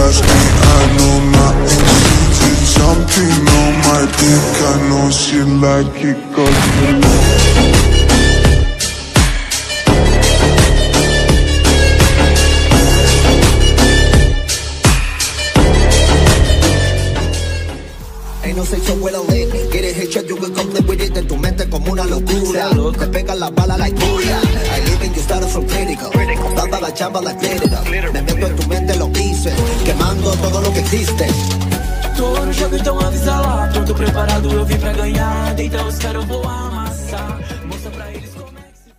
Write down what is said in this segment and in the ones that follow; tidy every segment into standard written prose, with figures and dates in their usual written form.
ask me, I know nothing. She's jumping on my dick, I know she like it 'cause you know. No soy so well lit. Get it hit, you will come with it. En tu mente como una locura. Te pegan las balas like furia. I live in your status from critical. Dada la chamba like glitter. Me meto en tu mente, lo hice. Quemando todo lo que existe. Tô no jogo, então avisa lá. Pronto, preparado, eu vim pra ganhar. Então os caras eu vou amassar. Mostra pra eles como é que se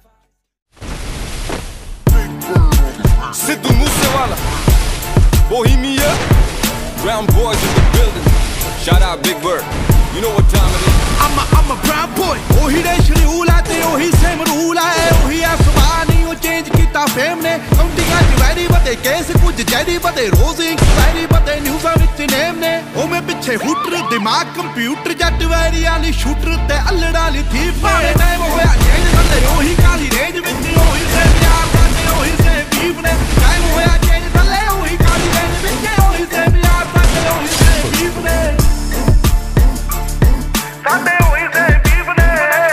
faz. Sidhu Moosewala, Bohemia, Brown boys in the building. Shout out Big Bird, you know what time it is. I'm a brown boy. Ohi de shreul hai te ohi same rule hai. Ohi hai subhan nahi ho change kita fame ne. Countinga ch wary bate case kuch jari bate rosing wary bate news vich name ne. O me piche hooter dimag computer jat wary ali shooter te allada ali thief ne. Time hoya change thalle ohi kali range vich ohi same yaar sade ohi same beef ne. Time hoya change thalle ohi kali range vich ohi same yaar sade ohi same beef ne. Sade ohi same beef ne.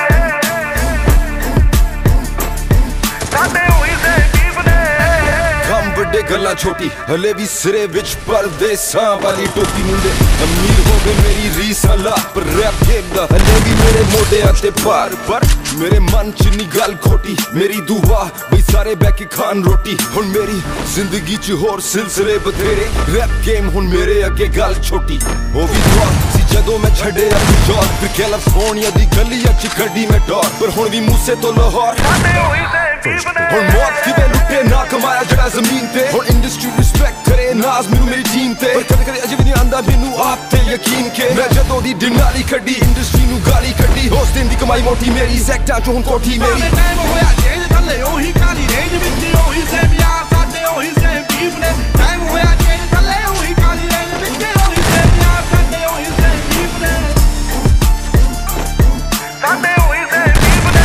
Sade ohi same beef ne. ਕੰਮ ਵੱਡੇ ਗੱਲਾਂ ਛੋਟੀ ਹਲੇ ਵੀ ਸਿਰੇ ਵਿੱਚ ਪਰਦੇਸਾਂ ਵਾਲੀ ਟੋਪੀ ਮੁੰਡੇ ਅਮੀਰ ਹੋ ਗਏ ਮੇਰੀ ਰੀਸ ਹਲਾ ਪਰ ਰੈਪ ਗੇਮ ਦਾ ਹਲੇ ਵੀ ਮੇਰੇ ਮੋਢਿਆਂ ਤੇ ਭਾਰ ਪਰ ਮੇਰੇ ਮਨ ਚ ਨੀ ਗੱਲ ਖੋਟੀ ਮੇਰੀ ਦੁਆ ਬਈ ਸਾਰੇ ਬਹਿ ਕੇ ਖਾਣ ਰੋਟੀ ਹੁਣ ਮੇਰੀ ਜ਼ਿੰਦਗੀ ਚ ਹੋਰ ਸਿਲਸਿਲੇ ਬਥੇਰੇ ਰੈਪ ਗੇਮ ਹੁਣ ਮੇਰੇ ਅੱਗੇ ਗੱਲ ਛੋਟੀ ਉਹ ਵੀ ਦੁਆ ਸੀ ਜਦੋਂ ਮੈਂ ਛੱਡਿਆ ਜੌਬ ਫਿਰ ਕੈਲੀਫੋਰਨੀਆ ਦੀ ਗਲੀਆਂ ਚ ਕੱਢੀ ਮੈਂ ਡੌਰ ਪਰ ਹੁਣ ਵੀ ਮੂਸੇ ਤੋਂ ਲਾਹੌਰ ਹੁਣ ਮੌਤ ਕਿਵੇਂ ਲੁੱਟੇ ਨਾ ਕਮਾਇਆ ਜਿਹੜਾ ਜ਼ਮੀਨ ਤੇ ਹੁਣ ਇੰਡਸਟਰੀ ਰਿਸਪੈਕਟ ਕਰੇ ਨਾਜ਼ ਮੈਨੂੰ ਮੇਰੀ ਟੀਮ ਤੇ ਪਰ ਕਦੇ ਕਦੇ ਅਜੇ ਵੀ ਨਹੀਂ ਆਂਦਾ ਮੈਨੂੰ ਆਪ ਤੇ ਯਕੀਨ ਕਿ ਮੈਂ ਜਦੋਂ ਦੀ ਡਿਨਾਰੀ ਕੱਢੀ ਇੰਡਸਟਰੀ ਨੂੰ ਗਾਲੀ ਕੱਢੀ ਉਸ ਦਿਨ ਦੀ ਕਮਾਈ ਮੋਟੀ ਮੇਰੀ ਸੈਕਟਾਂ ਚੋਂ ਹੁਣ ਕੋਠੀ ਮੇਰੀ ਟਾਈਮ ਹੋਇਆ ਚੇਂਜ ਥੱਲੇ ਉਹੀ ਕਾਲੀ ਰੇਂਜ ਵਿੱਚ ਉਹੀ ਸੇਮ ਯਾਰ ਸਾਡੇ ਉਹੀ ਸੇਮ ਬੀਫ ਨੇ ਟਾਈਮ ਹੋਇਆ ਚੇਂਜ ਥੱਲੇ ਉਹੀ ਕਾਲੀ ਰੇਂਜ ਵਿੱਚ ਉਹੀ ਸੇਮ ਯਾਰ ਸਾਡੇ ਉਹੀ ਸੇਮ ਬੀਫ ਨੇ ਸਾਡੇ ਉਹੀ ਸੇਮ ਬੀਫ ਨੇ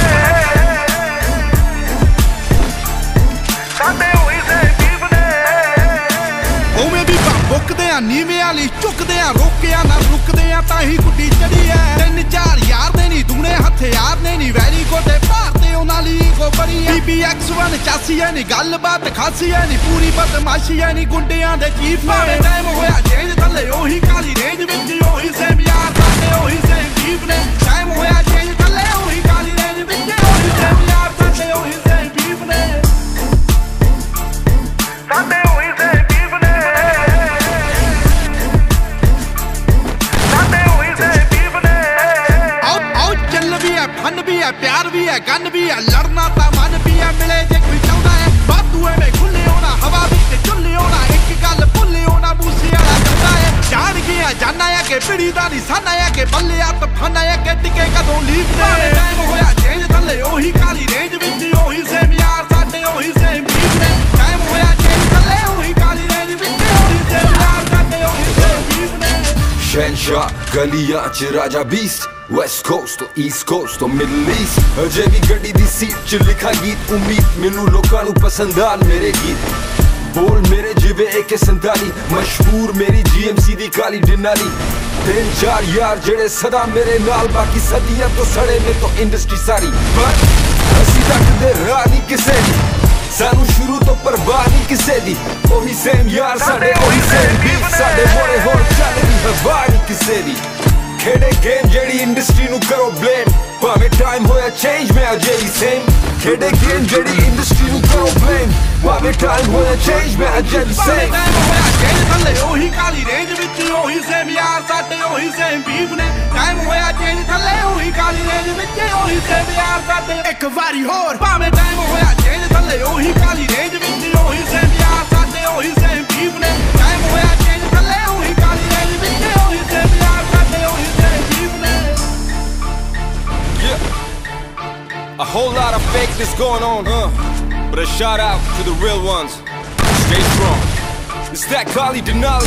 ਸਾਡੇ ਉਹੀ ਸੇਮ ਬੀਫ ਨੇ ਉਵੇਂ ਵੀ ਬੁੱਕਦੇ ਆ ਨੀਵੇਂ ਵਾਲੀ ਝੁਕਦੇ ਆ ਰੋਕਿਆ ਨਾ ਰੁਕਦੇ ਆ ਤਾਂ ਹੀ ਗੁੱਡੀ ਚੜੀ ਐ 3-4 ਯਾਰ ਦੇ ਨਹੀਂ ਦੂਣੇ ਹਥਿਆਰ ਨੇ ਨਹੀਂ ਵੈਰੀ ਗੋਡੇ ਭਾਰਤੇ ਉਹਨਾਂ ਲਈ ਗੋ ਬਣੀ ਐ BBX1 ਚਾਸੀ ਐ ਨਹੀਂ ਗੱਲਬਾਤ ਖਾਸੀ ਐ ਨਹੀਂ ਪੂਰੀ ਬਦਮਾਸ਼ੀ ਐ ਨਹੀਂ ਗੁੰਡਿਆਂ ਦੇ ਚੀਫ ਨੇ ਟਾਈਮ ਹੋਇਆ ਚੇਂਜ ਥੱਲੇ ਉਹੀ ਕਾਲੀ ਰੇਂਜ ਵਿੱਚ ਉਹੀ ਸੇਮ ਯਾਰ ਸਾਡੇ ਉਹੀ ਸੇਮ ਬੀਫ ਨੇ ਟਾਈਮ ਹੋਇਆ ਚੇਂਜ ਥੱਲੇ ਉਹੀ ਕਾਲੀ ਰੇਂਜ ਵਿੱਚ ਉਹੀ ਸੇਮ ਯਾਰ ਸਾਡੇ ਉਹੀ ਸੇਮ ਬੀਫ ਨੇ ਸਾਡੇ ਉਹੀ ਸੇਮ ਬੀਫ ਨੇ ਸਾਡੇ ਉਹੀ ਸੇਮ ਬੀਫ ਨੇ ਆਓ ਚੱਲ ਵੀ ਐ ਫਨ ਵੀ ਐ ਪਿਆਰ ਵੀ ਐ ਗਨ ਵੀ ਐ ਲੜਨਾ ਤਾਂ ਮਨ ਵੀ ਐ ਮਿਲੇ ਜੇ ਕੋਈ ਚਾਹੁੰਦਾ ਐ ਬਾਤੂ ਐਵੇਂ ਖੁੱਲੇ ਹੋਣਾ ਹਵਾ ਵਿੱਚ ਝੁੱਲੇ ਹੋਣਾ ਇੱਕ ਗੱਲ ਭੁੱਲੇ ਹੋਣਾ ਮੂਸੇ ਵਾਲਾ ਕਹਿੰਦਾ ਐ ਜਾਣ ਗਿਆ ਜਾਨਾ ਐ ਕਿ ਪਿੜੀ ਦਾ ਨਿਸ਼ਾਨਾ ਐ ਕਿ ਬੱਲਿਆ ਤਫਾਨਾ ਐ ਕਿ ਟਿਕੇ ਕਦੋਂ ਲੀਕ ਨੇ ਟਾਈਮ ਹੋਇਆ ਚੇਂਜ ਥੱਲੇ ਉਹੀ ਕਾਲੀ ਰੇਂਜ ਵਿੱਚ ਉਹੀ ਸੇਮ ਯਾਰ ਸਾਡੇ ਉਹੀ ਸੇਮ ਬੀਫ ਨੇ ਟਾਈਮ ਹੋਇਆ ਚੇਂਜ ਥੱਲੇ ਉਹੀ ਕਾਲੀ ਰੇਂਜ ਵਿੱਚ ਉਹੀ ਸੇਮ ਯਾਰ ਸਾਡੇ ਉਹੀ ਸੇਮ ਬੀਫ ਨੇ ਸ਼ਹਿਨਸ਼ਾਹ ਗਲੀਆਂ ਚ ਰਾਜਾ ਬੀਸਟ West Coast ਤੋਂ East Coast ਤੋਂ Middle East ਅਜੇ ਵੀ ਗੱਡੀ ਦੀ ਸੀਟ ਚ ਲਿਖਾ ਗੀਤ ਉਮੀਦ ਮੈਨੂੰ ਲੋਕਾਂ ਨੂੰ ਪਸੰਦ ਆਣ ਮੇਰੇ ਗੀਤ ਬੋਲ ਮੇਰੇ ਜਿਵੇਂ AK-47 ਮਸ਼ਹੂਰ ਮੇਰੀ GMC ਦੀ ਕਾਲੀ ਡਿਨਾਰੀ 3-4 ਯਾਰ ਜਿਹੜੇ ਸਦਾ ਮੇਰੇ ਨਾਲ ਬਾਕੀ ਸਦੀਆਂ ਤੋਂ ਸੜੇ ਨੇ ਤੋਂ ਇੰਡਸਟਰੀ ਸਾਰੀ ਪਰ ਅਸੀਂ ਰੱਖਦੇ ਰਾਹ ਨਹੀਂ ਕਿਸੇ ਦੀ ਸਾਨੂੰ ਸ਼ੁਰੂ ਤੋਂ ਪਰਵਾਹ ਨਹੀਂ ਕਿਸੇ ਦੀ ਉਹੀ ਸੇਮ ਯਾਰ ਸਾਡੇ ਉਹੀ ਸੇਮ ਬੀਫ ਸਾਡੇ ਮੋੜੇ ਹੋਰ ਚੱਲਦੀ ਹਵਾ ਨਹੀਂ ਕਿਸੇ ਦੀ ਖੇਡੇ ਗੇਮ ਜਿਹੜੀ ਇੰਡਸਟਰੀ ਨੂੰ ਕਰੋ ਬਲੇਮ ਭਾਵੇਂ ਟਾਈਮ ਹੋਇਆ ਚੇਂਜ ਮੈਂ ਅਜੇ ਵੀ ਸੇਮ ਖੇਡੇ ਗੇਮ ਜਿਹੜੀ ਇੰਡਸਟਰੀ ਨੂੰ ਕਰੋ ਬਲੇਮ ਭਾਵੇਂ ਟਾਈਮ ਹੋਇਆ ਚੇਂਜ ਮੈਂ ਅਜੇ ਵੀ ਸੇਮ ਟਾਈਮ ਹੋਇਆ ਚੇਂਜ ਥੱਲੇ ਉਹੀ ਕਾਲੀ ਰੇਂਜ ਵਿੱਚ ਉਹੀ ਸੇਮ ਯਾਰ ਸਾਡੇ ਉਹੀ ਸੇਮ ਬੀਫ ਨੇ ਟਾਈਮ ਹੋਇਆ ਚੇਂਜ ਥੱਲੇ ਉਹੀ ਕਾਲੀ ਰੇਂਜ ਵਿੱਚ ਉਹੀ ਸੇਮ ਯਾਰ ਸਾਡੇ ਇੱਕ ਵਾਰੀ ਹੋਰ ਭਾਵੇਂ ਟਾਈਮ ਹੋਇਆ ਚੇਂਜ ਥੱਲੇ ਉਹੀ ਕਾਲੀ ਰੇਂਜ ਵਿੱਚ ਉਹੀ ਸੇਮ ਯਾਰ ਸਾਡੇ ਉਹੀ ਸੇਮ ਬੀਫ ਨੇ ਟਾਈਮ ਹੋਇਆ ਚੇਂਜ ਥੱਲੇ ਉਹੀ ਕਾਲੀ ਰੇਂਜ ਵਿੱਚ ਉਹੀ ਸੇਮ ਯਾਰ ਸਾਡੇ ਉਹੀ ਸੇਮ ਬੀਫ ਨੇ A whole lot of fakeness going on, but a shout out to the real ones. Stay strong. It's that Kali Denali.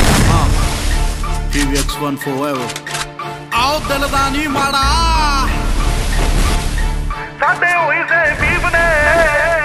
BBX1 forever. Aao dil da nahi mada. Sade hoye se beef ne.